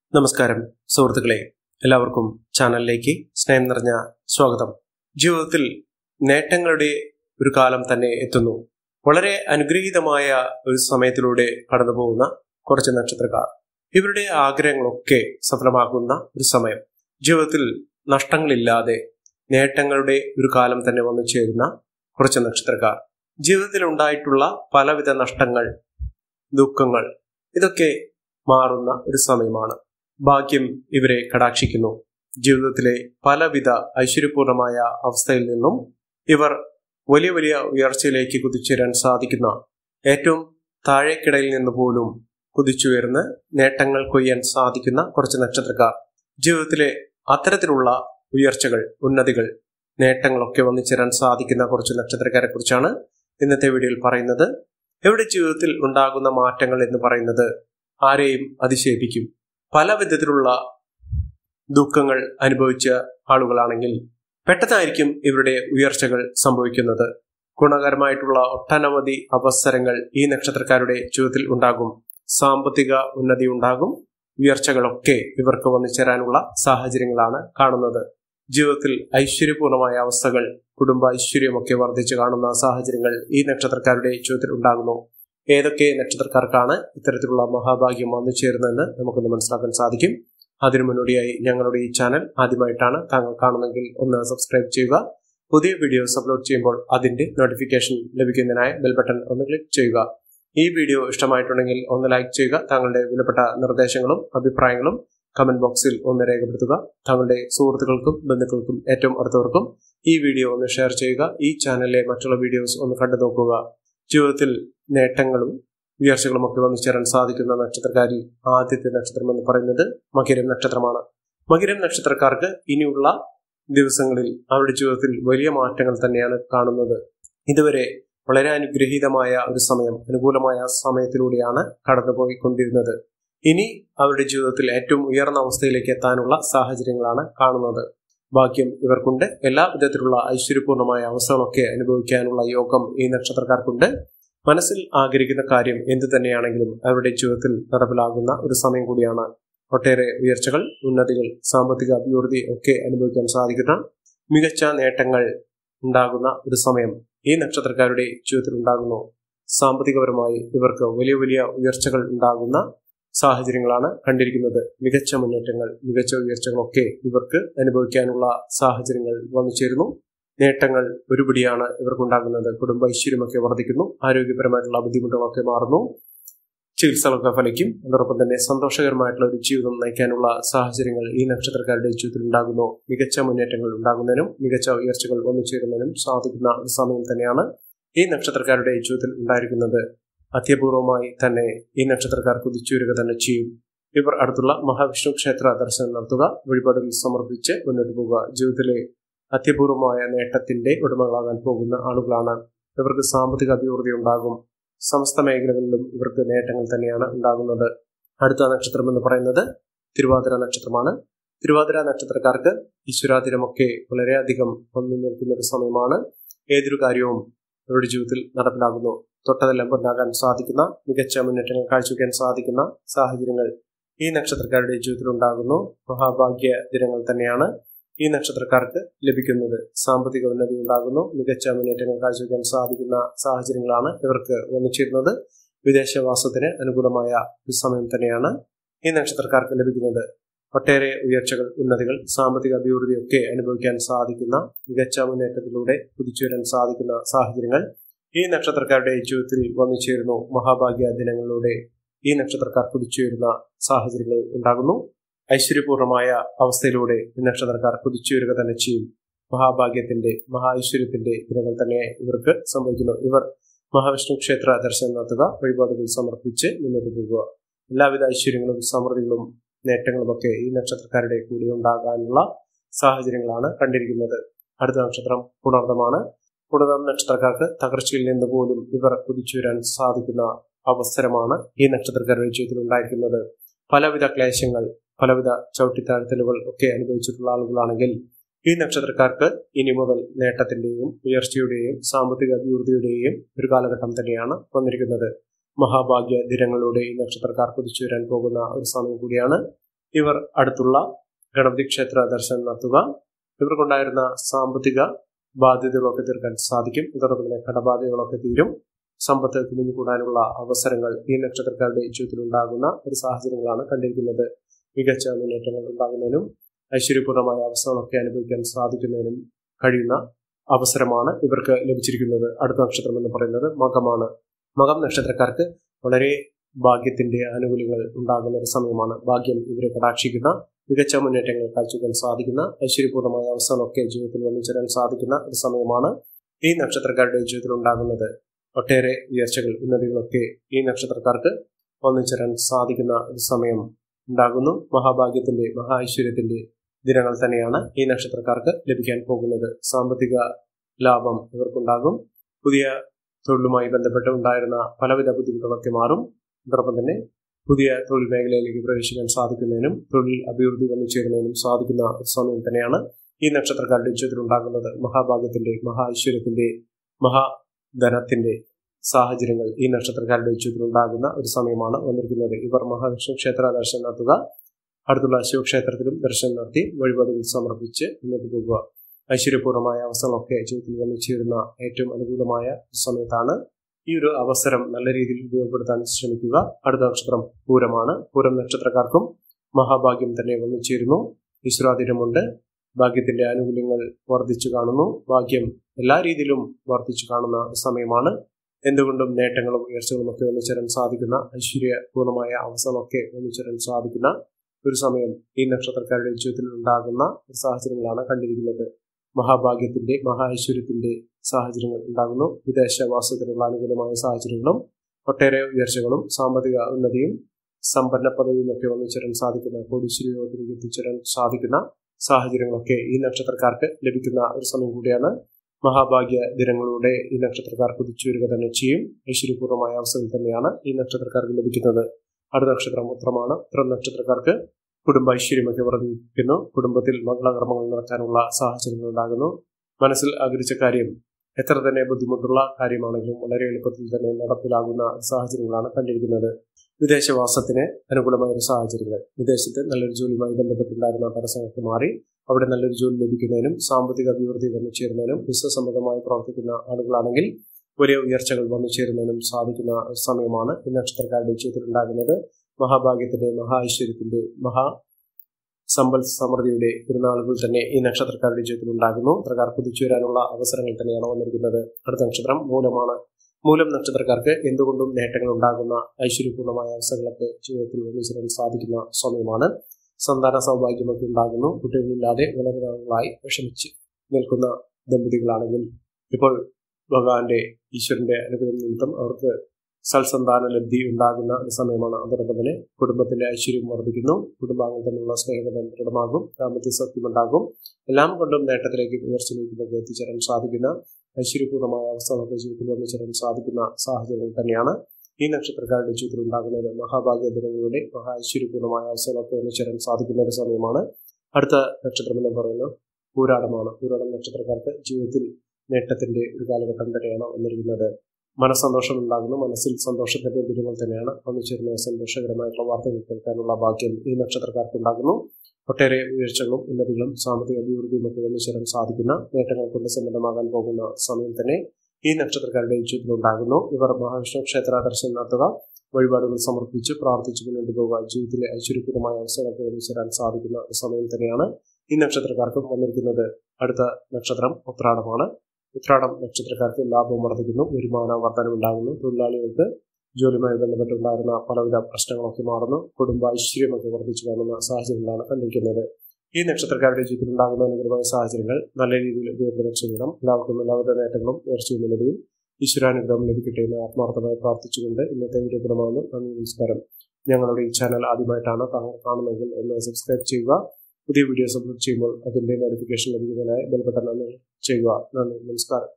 നമസ്കാരം സുഹൃത്തുക്കളെ, എല്ലാവർക്കും ചാനലിലേക്ക് സ്നേഹം നിറഞ്ഞ സ്വാഗതം. ജീവിതത്തിൽ നേട്ടങ്ങളുടെ ഒരു കാലം തന്നെ എത്തുന്നു. വളരെ അനുഗ്രഹീതമായ ഒരു സമയത്തിലൂടെ കടന്നു പോകുന്ന കുറച്ച് നക്ഷത്രക്കാർ, ഇവരുടെ ആഗ്രഹങ്ങളൊക്കെ സഫലമാകുന്ന ഒരു സമയം. ജീവിതത്തിൽ നഷ്ടങ്ങളില്ലാതെ നേട്ടങ്ങളുടെ ഒരു കാലം തന്നെ വന്നു ചേരുന്ന കുറച്ച് നക്ഷത്രക്കാർ, ജീവിതത്തിൽ ഉണ്ടായിട്ടുള്ള പലവിധ നഷ്ടങ്ങൾ, ദുഃഖങ്ങൾ, ഇതൊക്കെ മാറുന്ന ഒരു സമയമാണ്. ഭാഗ്യം ഇവരെ കടാക്ഷിക്കുന്നു. ജീവിതത്തിലെ പലവിധ ഐശ്വര്യപൂർണമായ അവസ്ഥയിൽ നിന്നും ഇവർ വലിയ വലിയ ഉയർച്ചയിലേക്ക് കുതിച്ചുയരാൻ സാധിക്കുന്ന, ഏറ്റവും താഴേക്കിടയിൽ നിന്ന് പോലും കുതിച്ചുയർന്ന് നേട്ടങ്ങൾ കൊയ്യാൻ സാധിക്കുന്ന കുറച്ച് നക്ഷത്രക്കാർ, ജീവിതത്തിലെ അത്തരത്തിലുള്ള ഉയർച്ചകൾ, ഉന്നതികൾ, നേട്ടങ്ങളൊക്കെ വന്നിച്ചേരാൻ സാധിക്കുന്ന കുറച്ച് നക്ഷത്രക്കാരെ കുറിച്ചാണ് ഇന്നത്തെ വീഡിയോയിൽ പറയുന്നത്. ഇവരുടെ ജീവിതത്തിൽ ഉണ്ടാകുന്ന മാറ്റങ്ങൾ എന്ന് പറയുന്നത് ആരെയും അതിശയിപ്പിക്കും. പല വിധത്തിലുള്ള ദുഃഖങ്ങൾ അനുഭവിച്ച ആളുകളാണെങ്കിൽ പെട്ടെന്നായിരിക്കും ഇവരുടെ ഉയർച്ചകൾ സംഭവിക്കുന്നത്. ഗുണകരമായിട്ടുള്ള ഒട്ടനവധി അവസരങ്ങൾ ഈ നക്ഷത്രക്കാരുടെ ജീവിതത്തിൽ ഉണ്ടാകും. സാമ്പത്തിക ഉന്നതി ഉണ്ടാകും. ഉയർച്ചകളൊക്കെ ഇവർക്ക് വന്നു ചേരാനുള്ള സാഹചര്യങ്ങളാണ് കാണുന്നത്. ജീവിതത്തിൽ ഐശ്വര്യപൂർണമായ അവസ്ഥകൾ, കുടുംബ ഐശ്വര്യമൊക്കെ വർദ്ധിച്ചു കാണുന്ന സാഹചര്യങ്ങൾ ഈ നക്ഷത്രക്കാരുടെ ജീവിതത്തിൽ ഉണ്ടാകുന്നു. ഏതൊക്കെ നക്ഷത്രക്കാർക്കാണ് ഇത്തരത്തിലുള്ള മഹാഭാഗ്യം വന്നു ചേരുന്നതെന്ന് നമുക്കൊന്ന് മനസ്സിലാക്കാൻ സാധിക്കും. അതിനു മുന്നോടിയായി ഞങ്ങളുടെ ഈ ചാനൽ ആദ്യമായിട്ടാണ് താങ്കൾ കാണുന്നതെങ്കിൽ ഒന്ന് സബ്സ്ക്രൈബ് ചെയ്യുക. പുതിയ വീഡിയോസ് അപ്ലോഡ് ചെയ്യുമ്പോൾ അതിന്റെ നോട്ടിഫിക്കേഷൻ ലഭിക്കുന്നതിനായി ബെൽ ബട്ടൺ ഒന്ന് ക്ലിക്ക് ചെയ്യുക. ഈ വീഡിയോ ഇഷ്ടമായിട്ടുണ്ടെങ്കിൽ ഒന്ന് ലൈക്ക് ചെയ്യുക. താങ്കളുടെ വിലപ്പെട്ട നിർദ്ദേശങ്ങളും അഭിപ്രായങ്ങളും കമന്റ് ബോക്സിൽ ഒന്ന് രേഖപ്പെടുത്തുക. താങ്കളുടെ സുഹൃത്തുക്കൾക്കും ബന്ധുക്കൾക്കും ഏറ്റവും അടുത്തവർക്കും ഈ വീഡിയോ ഒന്ന് ഷെയർ ചെയ്യുക. ഈ ചാനലിലെ മറ്റുള്ള വീഡിയോസ് ഒന്ന് കണ്ടു നോക്കുക. ജീവിതത്തിൽ നേട്ടങ്ങളും ഉയർച്ചകളും ഒക്കെ വന്നു ചേരാൻ സാധിക്കുന്ന നക്ഷത്രക്കാരിൽ ആദ്യത്തെ നക്ഷത്രം എന്ന് പറയുന്നത് മകരം നക്ഷത്രമാണ്. മകരം നക്ഷത്രക്കാർക്ക് ഇനിയുള്ള ദിവസങ്ങളിൽ അവരുടെ ജീവിതത്തിൽ വലിയ മാറ്റങ്ങൾ തന്നെയാണ് കാണുന്നത്. ഇതുവരെ വളരെ അനുഗ്രഹീതമായ ഒരു സമയം, അനുകൂലമായ സമയത്തിലൂടെയാണ് കടന്നുപോയിക്കൊണ്ടിരുന്നത്. ഇനി അവരുടെ ജീവിതത്തിൽ ഏറ്റവും ഉയർന്ന അവസ്ഥയിലേക്ക് എത്താനുള്ള സാഹചര്യങ്ങളാണ് കാണുന്നത്. ഭാഗ്യം ഇവർക്കുണ്ട്. എല്ലാ വിധത്തിലുള്ള ഐശ്വര്യപൂർണമായ അവസ്ഥകളൊക്കെ അനുഭവിക്കാനുള്ള യോഗം ഈ നക്ഷത്രക്കാർക്കുണ്ട്. മനസ്സിൽ ആഗ്രഹിക്കുന്ന കാര്യം എന്തു തന്നെയാണെങ്കിലും അവരുടെ ജീവിതത്തിൽ നടപ്പിലാകുന്ന ഒരു സമയം കൂടിയാണ്. ഒട്ടേറെ ഉയർച്ചകൾ, ഉന്നതികൾ, സാമ്പത്തിക അഭിവൃദ്ധി ഒക്കെ അനുഭവിക്കാൻ സാധിക്കുന്ന മികച്ച നേട്ടങ്ങൾ ഉണ്ടാകുന്ന ഒരു സമയം ഈ നക്ഷത്രക്കാരുടെ ജീവിതത്തിൽ ഉണ്ടാകുന്നു. സാമ്പത്തികപരമായി ഇവർക്ക് വലിയ വലിയ ഉയർച്ചകൾ ഉണ്ടാകുന്ന സാഹചര്യങ്ങളാണ് കണ്ടിരിക്കുന്നത്. മികച്ച മുന്നേറ്റങ്ങൾ, മികച്ച ഉയർച്ചകളൊക്കെ ഇവർക്ക് അനുഭവിക്കാനുള്ള സാഹചര്യങ്ങൾ വന്നു ചേരുന്നു. നേട്ടങ്ങൾ ഒരുപടിയാണ് ഇവർക്കുണ്ടാകുന്നത്. കുടുംബ ഐശ്വര്യമൊക്കെ വർദ്ധിക്കുന്നു. ആരോഗ്യപരമായിട്ടുള്ള ബുദ്ധിമുട്ടുകളൊക്കെ മാറുന്നു. ചികിത്സകളൊക്കെ ഫലിക്കും. അതോടൊപ്പം തന്നെ സന്തോഷകരമായിട്ടുള്ള ഒരു ജീവിതം നയിക്കാനുള്ള സാഹചര്യങ്ങൾ ഈ നക്ഷത്രക്കാരുടെ ജീവിതത്തിൽ ഉണ്ടാകുന്നു. മികച്ച മുന്നേറ്റങ്ങൾ ഉണ്ടാകുന്നതിനും മികച്ച ഉയർച്ചകൾ വന്നു ചേരുന്നതിനും സാധിക്കുന്ന ഒരു സമയം തന്നെയാണ് ഈ നക്ഷത്രക്കാരുടെ ജീവിതത്തിൽ ഉണ്ടായിരിക്കുന്നത്. അത്യപൂർവമായി തന്നെ ഈ നക്ഷത്രക്കാർ കുതിച്ചുയരുക തന്നെ ചെയ്യും. ഇവർ അടുത്തുള്ള മഹാവിഷ്ണു ക്ഷേത്ര ദർശനം നടത്തുക, വഴിപാടുകൾ സമർപ്പിച്ച് മുന്നോട്ട് പോവുക. ജീവിതത്തിലെ അത്യപൂർവമായ നേട്ടത്തിന്റെ ഉടമകളാകാൻ പോകുന്ന ആളുകളാണ്. ഇവർക്ക് സാമ്പത്തിക അഭിവൃദ്ധി ഉണ്ടാകും. സമസ്ത മേഖലകളിലും ഇവർക്ക് നേട്ടങ്ങൾ തന്നെയാണ് ഉണ്ടാകുന്നത്. അടുത്ത നക്ഷത്രം എന്ന് പറയുന്നത് തിരുവാതിര നക്ഷത്രമാണ്. തിരുവാതിര നക്ഷത്രക്കാർക്ക് ഈശ്വരാധീനമൊക്കെ വളരെയധികം വന്നു നിൽക്കുന്ന ഒരു സമയമാണ്. ഏതൊരു കാര്യവും ഇവരുടെ ജീവിതത്തിൽ നടപ്പിലാകുന്നു. തൊട്ടതെല്ലാം പൊന്നാകാൻ സാധിക്കുന്ന, മികച്ച മുന്നേറ്റങ്ങൾ കാഴ്ചവെക്കാൻ സാധിക്കുന്ന സാഹചര്യങ്ങൾ ഈ നക്ഷത്രക്കാരുടെ ജീവിതത്തിൽ ഉണ്ടാകുന്നു. മഹാഭാഗ്യ ദിനങ്ങൾ തന്നെയാണ് ഈ നക്ഷത്രക്കാർക്ക് ലഭിക്കുന്നത്. സാമ്പത്തിക ഉന്നതി ഉണ്ടാകുന്നു. മികച്ച മുന്നേറ്റങ്ങൾ കാഴ്ചവെക്കാൻ സാധിക്കുന്ന സാഹചര്യങ്ങളാണ് ഇവർക്ക് വന്നു ചേരുന്നത്. വിദേശവാസത്തിന് അനുകൂലമായ ഒരു സമയം തന്നെയാണ് ഈ നക്ഷത്രക്കാർക്ക് ലഭിക്കുന്നത്. ഒട്ടേറെ ഉയർച്ചകൾ, ഉന്നതികൾ, സാമ്പത്തിക അഭിവൃദ്ധിയൊക്കെ അനുഭവിക്കാൻ സാധിക്കുന്ന, മികച്ച മുന്നേറ്റത്തിലൂടെ കുതിച്ചുവരാൻ സാധിക്കുന്ന സാഹചര്യങ്ങൾ ഈ നക്ഷത്രക്കാരുടെ ജീവിതത്തിൽ വന്നു ചേരുന്നു. മഹാഭാഗ്യ ദിനങ്ങളിലൂടെ ഈ നക്ഷത്രക്കാർ കുതിച്ചുയരുന്ന സാഹചര്യങ്ങൾ ഉണ്ടാകുന്നു. ഐശ്വര്യപൂർണമായ അവസ്ഥയിലൂടെ ഈ നക്ഷത്രക്കാർ കുതിച്ചുയരുക തന്നെ ചെയ്യും. മഹാഭാഗ്യത്തിന്റെ, മഹാഐശ്വര്യത്തിന്റെ ദിനങ്ങൾ തന്നെ ഇവർക്ക് സംഭവിക്കുന്നു. ഇവർ മഹാവിഷ്ണു ക്ഷേത്ര ദർശനം നടത്തുക, വഴിപാടുകൾ സമർപ്പിച്ച് മുന്നോട്ട് പോകുക. എല്ലാവിധ ഐശ്വര്യങ്ങളും സമൃദ്ധികളും നേട്ടങ്ങളുമൊക്കെ ഈ നക്ഷത്രക്കാരുടെ കൂടെ ഉണ്ടാകാനുള്ള സാഹചര്യങ്ങളാണ് കണ്ടിരിക്കുന്നത്. അടുത്ത നക്ഷത്രം പുണർദമാണ്. പുണർദം നക്ഷത്രക്കാർക്ക് തകർച്ചയിൽ നിന്ന് പോലും ഇവർ കുതിച്ചുവരാൻ സാധിക്കുന്ന അവസരമാണ് ഈ നക്ഷത്രക്കാരുടെ ജീവിതത്തിൽ ഉണ്ടായിരിക്കുന്നത്. പലവിധ ക്ലേശങ്ങൾ, പലവിധ ചവിട്ടിത്താഴ്ത്തലുകൾ ഒക്കെ അനുഭവിച്ചിട്ടുള്ള ആളുകളാണെങ്കിൽ ഈ നക്ഷത്രക്കാർക്ക് ഇനി മുതൽ നേട്ടത്തിന്റെയും ഉയർച്ചയുടെയും സാമ്പത്തിക അഭിവൃദ്ധിയുടെയും ഒരു കാലഘട്ടം തന്നെയാണ് വന്നിരിക്കുന്നത്. മഹാഭാഗ്യ ദിനങ്ങളിലൂടെ ഈ നക്ഷത്രക്കാർ കുതിച്ചു വരാൻ പോകുന്ന ഒരു സമയം കൂടിയാണ്. ഇവർ അടുത്തുള്ള ഗണപതി ക്ഷേത്ര ദർശനം നടത്തുക. ഇവർക്കുണ്ടായിരുന്ന സാമ്പത്തിക ബാധ്യതകളൊക്കെ തീർക്കാൻ സാധിക്കും. ഇതോടൊപ്പം തന്നെ കടബാധ്യതകളൊക്കെ തീരും. സമ്പത്ത് കുമിഞ്ഞുകൂടാനുള്ള അവസരങ്ങൾ ഈ നക്ഷത്രക്കാരുടെ ജീവിതത്തിൽ ഉണ്ടാകുന്ന ഒരു സാഹചര്യങ്ങളാണ് കണ്ടിരിക്കുന്നത്. മികച്ച മുന്നേറ്റങ്ങൾ ഉണ്ടാകുന്നതിനും ഐശ്വര്യപൂർണമായ അവസ്ഥകളൊക്കെ അനുഭവിക്കാൻ സാധിക്കുന്നതിനും കഴിയുന്ന അവസരമാണ് ഇവർക്ക് ലഭിച്ചിരിക്കുന്നത്. അടുത്ത നക്ഷത്രം എന്ന് പറയുന്നത് മകമാണ്. മകം നക്ഷത്രക്കാർക്ക് വളരെ ഭാഗ്യത്തിന്റെ ആനുകൂല്യങ്ങൾ ഉണ്ടാകുന്ന ഒരു സമയമാണ്. ഭാഗ്യം ഇവരെ കടാക്ഷിക്കുന്ന, മികച്ച മുന്നേറ്റങ്ങൾ കാഴ്ചവെക്കാൻ സാധിക്കുന്ന, ഐശ്വര്യപൂർണമായ അവസ്ഥകളൊക്കെ ജീവിതത്തിൽ വന്നുചേരാൻ സാധിക്കുന്ന ഒരു സമയമാണ് ഈ നക്ഷത്രക്കാരുടെ ജീവിതത്തിൽ ഉണ്ടാകുന്നത്. ഒട്ടേറെ ഉയർച്ചകൾ, ഉന്നതികളൊക്കെ ഈ നക്ഷത്രക്കാർക്ക് വന്നുചേരാൻ സാധിക്കുന്ന ഒരു സമയം ഉണ്ടാകുന്നു. മഹാഭാഗ്യത്തിന്റെ, മഹാ ഐശ്വര്യത്തിന്റെ ദിനങ്ങൾ തന്നെയാണ് ഈ നക്ഷത്രക്കാർക്ക് ലഭിക്കാൻ പോകുന്നത്. സാമ്പത്തിക ലാഭം ഇവർക്കുണ്ടാകും. പുതിയ തൊഴിലുമായി ബന്ധപ്പെട്ട് ഉണ്ടായിരുന്ന പലവിധ ബുദ്ധിമുട്ടുകളൊക്കെ മാറും. അതോടൊപ്പം തന്നെ പുതിയ തൊഴിൽ മേഖലയിലേക്ക് പ്രവേശിക്കാൻ സാധിക്കുന്നതിനും തൊഴിൽ അഭിവൃദ്ധി വന്നു ചേരുന്നതിനും സാധിക്കുന്ന ഒരു സമയം തന്നെയാണ് ഈ നക്ഷത്രക്കാരുടെ ജീവിതത്തിൽ ഉണ്ടാകുന്നത്. മഹാഭാഗ്യത്തിന്റെ, മഹാ ഐശ്വര്യത്തിന്റെ, മഹാധനത്തിന്റെ സാഹചര്യങ്ങൾ ഈ നക്ഷത്രക്കാരുടെ ജീവിതത്തിൽ ഉണ്ടാകുന്ന ഒരു സമയമാണ് വന്നിരിക്കുന്നത്. ഇവർ മഹാവിഷ്ണു ക്ഷേത്ര ദർശനം നടത്തുക. അടുത്തുള്ള ശിവക്ഷേത്രത്തിലും ദർശനം നടത്തി വഴിപാടുകൾ സമർപ്പിച്ച് മുന്നോട്ട് പോകുക. ഐശ്വര്യപൂർണമായ അവസരങ്ങളൊക്കെ ജീവിതത്തിൽ വന്നു ചേരുന്ന ഏറ്റവും അനുകൂലമായ സമയത്താണ്. ഈ ഒരു അവസരം നല്ല രീതിയിൽ ഉപയോഗപ്പെടുത്താൻ ശ്രമിക്കുക. അടുത്ത നക്ഷത്രം പൂരമാണ്. പൂരം നക്ഷത്രക്കാർക്കും മഹാഭാഗ്യം തന്നെ വന്നു ചേരുന്നു. ഈശ്വരാധീനമുണ്ട്. ഭാഗ്യത്തിന്റെ ആനുകൂല്യങ്ങൾ വർദ്ധിച്ചു കാണുന്നു. ഭാഗ്യം എല്ലാ രീതിയിലും വർദ്ധിച്ചു കാണുന്ന സമയമാണ്. എന്തുകൊണ്ടും നേട്ടങ്ങളും ഉയർച്ചകളും ഒക്കെ വന്നു ചേരാൻ സാധിക്കുന്ന, ഐശ്വര്യപൂർണമായ അവസരമൊക്കെ വന്നു ചേരാൻ സാധിക്കുന്ന ഒരു സമയം ഈ നക്ഷത്രക്കാരുടെ ജീവിതത്തിൽ ഉണ്ടാകുന്ന ഒരു സാഹചര്യങ്ങളാണ് കണ്ടിരിക്കുന്നത്. മഹാഭാഗ്യത്തിന്റെ, മഹാ ഐശ്വര്യത്തിന്റെ സാഹചര്യങ്ങൾ ഉണ്ടാകുന്നു. വിദേശവാസത്തിനുള്ള അനുകൂലമായ സാഹചര്യങ്ങളും ഒട്ടേറെ ഉയർച്ചകളും സാമ്പത്തിക ഉന്നതിയും സമ്പന്ന പദവിയും ഒക്കെ വന്നു ചേരാൻ സാധിക്കുന്ന, കോടീശ്വര യോഗത്തിലേക്ക് എത്തിച്ചേരാൻ സാധിക്കുന്ന സാഹചര്യങ്ങളൊക്കെ ഈ നക്ഷത്രക്കാർക്ക് ലഭിക്കുന്ന ഒരു സമയം കൂടിയാണ്. മഹാഭാഗ്യ ദിനങ്ങളിലൂടെ ഈ നക്ഷത്രക്കാർ കുതിച്ചുവരിക തന്നെ ചെയ്യും. ഐശ്വര്യപൂർണമായ അവസരം തന്നെയാണ് ഈ നക്ഷത്രക്കാർക്ക് ലഭിക്കുന്നത്. അടുത്ത നക്ഷത്രം ഉത്രമാണ്. ഉത്രം നക്ഷത്രക്കാർക്ക് കുടുംബ ഐശ്വര്യമൊക്കെ വർദ്ധിക്കുന്നു. കുടുംബത്തിൽ മംഗളകർമ്മങ്ങൾ നടത്താനുള്ള സാഹചര്യങ്ങൾ ഉണ്ടാകുന്നു. മനസ്സിൽ ആഗ്രഹിച്ച കാര്യം എത്ര തന്നെ ബുദ്ധിമുട്ടുള്ള കാര്യമാണെങ്കിലും വളരെ എളുപ്പത്തിൽ തന്നെ നടപ്പിലാകുന്ന സാഹചര്യങ്ങളാണ് കണ്ടിരിക്കുന്നത്. വിദേശവാസത്തിന് അനുകൂലമായ ഒരു സാഹചര്യങ്ങൾ, വിദേശത്ത് നല്ലൊരു ജോലിയുമായി ബന്ധപ്പെട്ടുണ്ടായിരുന്ന തടസ്സങ്ങൾക്ക് മാറി അവിടെ നല്ലൊരു ജോലി ലഭിക്കുന്നതിനും സാമ്പത്തിക അഭിവൃദ്ധി വന്നു ചേരുന്നതിനും, ബിസിനസ് സംബന്ധമായി പ്രവർത്തിക്കുന്ന ആളുകളാണെങ്കിൽ വലിയ ഉയർച്ചകൾ വന്നു ചേരുന്നതിനും സാധിക്കുന്ന സമയമാണ് ഈ നക്ഷത്രക്കാരുടെ ജീവിതത്തിൽ ഉണ്ടാകുന്നത്. മഹാഭാഗ്യത്തിന്റെ, മഹാ ഐശ്വര്യത്തിന്റെ, മഹാ സമ്പൽ സമൃദ്ധിയുടെ പെരുന്നാളുകൾ തന്നെ ഈ നക്ഷത്രക്കാരുടെ ജീവിതത്തിൽ ഉണ്ടാകുന്നു. ഇത്രക്കാർ കുതിച്ചു വരാനുള്ള അവസരങ്ങൾ തന്നെയാണ് വന്നിരിക്കുന്നത്. അടുത്ത നക്ഷത്രം മൂലമാണ്. മൂലം നക്ഷത്രക്കാർക്ക് എന്തുകൊണ്ടും നേട്ടങ്ങൾ ഉണ്ടാകുന്ന, ഐശ്വര്യപൂർണമായ അവസരങ്ങളൊക്കെ ജീവിതത്തിൽ വന്നിച്ചേരാൻ സാധിക്കുന്ന സമയമാണ്. സന്താന സൗഭാഗ്യമൊക്കെ ഉണ്ടാകുന്നു. കുട്ടികളില്ലാതെ വളരെ നാളുകളായി വിഷമിച്ച് നിൽക്കുന്ന ദമ്പതികളാണെങ്കിൽ ഇപ്പോൾ ഭഗവാന്റെ, ഈശ്വരന്റെ അനുഗ്രഹം നിമിത്തം അവർക്ക് സൽസന്താന ലബ്ധി ഉണ്ടാകുന്ന ഒരു സമയമാണ്. അതോടൊപ്പം തന്നെ കുടുംബത്തിന്റെ ഐശ്വര്യം വർദ്ധിക്കുന്നു. കുടുംബാംഗങ്ങൾ തമ്മിലുള്ള സ്നേഹബന്ധം ദൃഢമാകും. ദാമ്പത്യ സത്യമുണ്ടാകും. എല്ലാം കൊണ്ടും നേട്ടത്തിലേക്ക് ഉയർച്ചയിലേക്ക് എത്തിച്ചേരാൻ സാധിക്കുന്ന, ഐശ്വര്യപൂർണമായ അവസ്ഥകളൊക്കെ ജീവിതത്തിൽ വന്നുചേരാൻ സാധിക്കുന്ന സാഹചര്യങ്ങൾ തന്നെയാണ് ഈ നക്ഷത്രക്കാരുടെ ജീവിതത്തിൽ ഉണ്ടാകുന്നത്. മഹാഭാഗ്യ ദിനങ്ങളുടെ മഹാ ഐശ്വര്യപൂർണമായ അവസ്ഥകളൊക്കെ വന്നുചേരാൻ സാധിക്കുന്ന ഒരു സമയമാണ്. അടുത്ത നക്ഷത്രം എന്ന് പറയുന്നത് പൂരാടമാണ്. പൂരാടം നക്ഷത്രക്കാർക്ക് ജീവിതത്തിൽ നേട്ടത്തിന്റെ ഒരു കാലഘട്ടം തന്നെയാണ് വന്നിരിക്കുന്നത്. മനസ്സന്തോഷം ഉണ്ടാകുന്നു. മനസ്സിൽ സന്തോഷത്തിന്റെ ദിനങ്ങൾ തന്നെയാണ് വന്നുചേരുന്ന സന്തോഷകരമായിട്ടുള്ള വാർത്തകൾ കേൾക്കാനുള്ള ഭാഗ്യം ഈ നക്ഷത്രക്കാർക്ക് ഉണ്ടാകുന്നു. ഒട്ടേറെ ഉയർച്ചകളും ഉന്നതികളും സാമ്പത്തിക അഭിവൃദ്ധിയും ഒക്കെ വന്നുചേരാൻ സാധിക്കുന്ന, നേട്ടങ്ങൾ കൊണ്ട് സമ്പന്നമാകാൻ പോകുന്ന സമയം തന്നെ ഈ നക്ഷത്രക്കാരുടെ ജീവിതത്തിൽ ഉണ്ടാകുന്നു. ഇവർ മഹാവിഷ്ണു ക്ഷേത്ര ദർശനം നടത്തുക, വഴിപാടുകൾ സമർപ്പിച്ച് പ്രാർത്ഥിച്ച് മുന്നോട്ട് പോകുക. ജീവിതത്തിലെ ഐശ്വര്യപൂർണമായ അവസരങ്ങൾക്ക് വന്നുചേരാൻ സാധിക്കുന്ന സമയം തന്നെയാണ് ഈ നക്ഷത്രക്കാർക്കും വന്നിരിക്കുന്നത്. അടുത്ത നക്ഷത്രം ഉത്രാടമാണ്. ഉത്രാടം നക്ഷത്രക്കാർക്ക് ലാഭം വർദ്ധിക്കുന്നു. വരുമാന വർധനം ഉണ്ടാകുന്നു. തൊഴിലാളികൾക്ക് ജോലിയുമായി ബന്ധപ്പെട്ടുണ്ടായിരുന്ന പലവിധ പ്രശ്നങ്ങളൊക്കെ മാറുന്നു. കുടുംബ ഐശ്വര്യമൊക്കെ വർദ്ധിച്ചു കാണുന്ന സാഹചര്യങ്ങളാണ് കണ്ടിരിക്കുന്നത്. ഈ നക്ഷത്രക്കാരുടെ ജീവിതത്തിൽ ഉണ്ടാകുന്ന അനുകൂലമായ സാഹചര്യങ്ങൾ നല്ല രീതിയിൽ ഉപയോഗപ്പെടുത്താൻ ചെയ്യണം. എല്ലാവർക്കും എല്ലാവരുടെ നേട്ടങ്ങളും ഉയർച്ചയും നിലവിൽ ഈശ്വരാനുഗ്രഹം ലഭിക്കട്ടെ എന്ന് ആത്മാർത്ഥമായി പ്രാർത്ഥിച്ചുകൊണ്ട് ഇന്നത്തെ വീഡിയോ ഗുണമാകുന്നു. നന്ദി, നമസ്കാരം. ഞങ്ങളുടെ ഈ ചാനൽ ആദ്യമായിട്ടാണ് താങ്കൾ കാണുന്നതെങ്കിൽ ഒന്ന് സബ്സ്ക്രൈബ് ചെയ്യുക. പുതിയ വീഡിയോസ് അപ്ലോഡ് ചെയ്യുമ്പോൾ അതിന്റെ നോട്ടിഫിക്കേഷൻ ലഭിക്കുന്നതിനായി ബെൽ ബട്ടൺ ചെയ്യുക. നന്ദി, നമസ്കാരം.